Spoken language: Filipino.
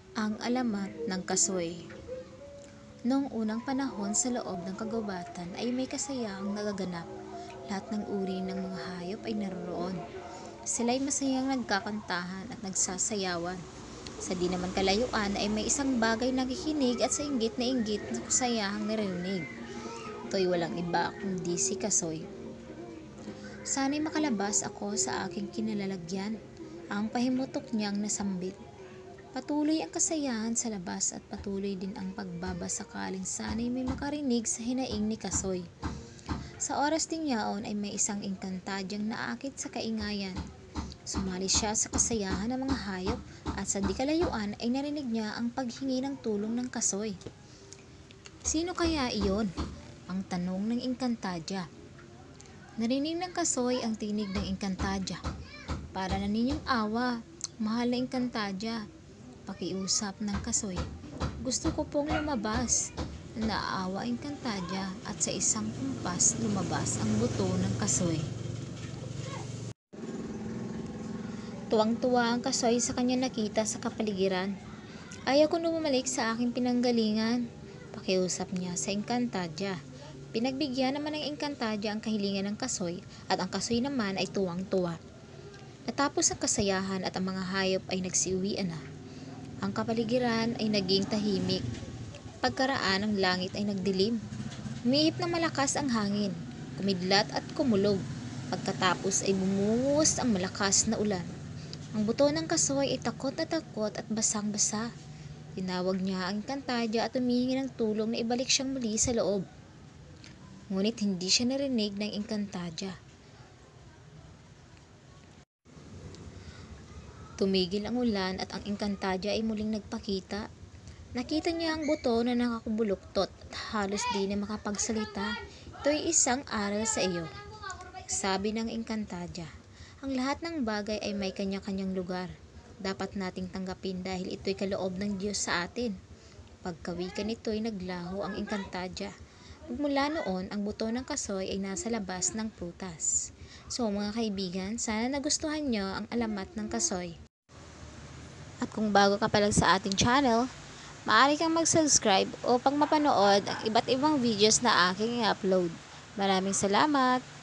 Ang alamat ng kasoy. Noong unang panahon sa loob ng kagubatan ay may kasayahang nagaganap. Lahat ng uri ng mga hayop ay naroroon. Sila'y masayang nagkakantahan at nagsasayawan. Sa di naman kalayuan ay may isang bagay na nakikinig at sa inggit na kasayahang narinig. Ito'y walang iba kundi si Kasoy. Sana'y makalabas ako sa aking kinalalagyan, ang pahimutok niyang nasambit. Patuloy ang kasayahan sa labas at patuloy din ang pagbabasakaling sana'y may makarinig sa hinaing ni Kasoy. Sa oras din yaon ay may isang engkantadyang naakit sa kaingayan. Sumali siya sa kasayahan ng mga hayop at sa di kalayuan ay narinig niya ang paghingi ng tulong ng Kasoy. Sino kaya iyon? Ang tanong ng engkantadya. Narinig ng Kasoy ang tinig ng engkantadya. Para na ninyong awa, mahal na engkantadya. Pakiusap ng Kasoy. Gusto ko pong lumabas. Naaawa ang engkantadya at sa isang kumpas lumabas ang buto ng Kasoy. Tuwang-tuwa ang Kasoy sa kanya nakita sa kapaligiran. Ayaw ko na bumalik sa aking pinanggalingan. Pakiusap niya sa engkantadya. Pinagbigyan naman ng engkantadya ang kahilingan ng Kasoy at ang Kasoy naman ay tuwang-tuwa. Natapos ang kasayahan at ang mga hayop ay nagsiuwian na. Ang kapaligiran ay naging tahimik. Pagkaraan ng langit ay nagdilim. Humihip ng malakas ang hangin, kumidlat at kumulog. Pagkatapos ay bumuhos ang malakas na ulan. Ang buto ng Kasoy ay takot at basang-basa. Tinawag niya ang engkantadya at humihingi ng tulong na ibalik siyang muli sa loob. Ngunit hindi siya narinig ng engkantadya. Tumigil ang ulan at ang engkantadya ay muling nagpakita. Nakita niya ang buto na nakakubuluktot at halos di na makapagsalita. Ito'y isang aral sa iyo. Sabi ng engkantadya, ang lahat ng bagay ay may kanya-kanyang lugar. Dapat nating tanggapin dahil ito'y kaloob ng Diyos sa atin. Pagkawikan nito'y naglaho ang engkantadya. Magmula noon, ang buto ng Kasoy ay nasa labas ng prutas. So mga kaibigan, sana nagustuhan nyo ang alamat ng Kasoy. At kung bago ka pa lang sa ating channel, maaari kang mag-subscribe upang mapanood ang iba't ibang videos na aking i-upload. Maraming salamat!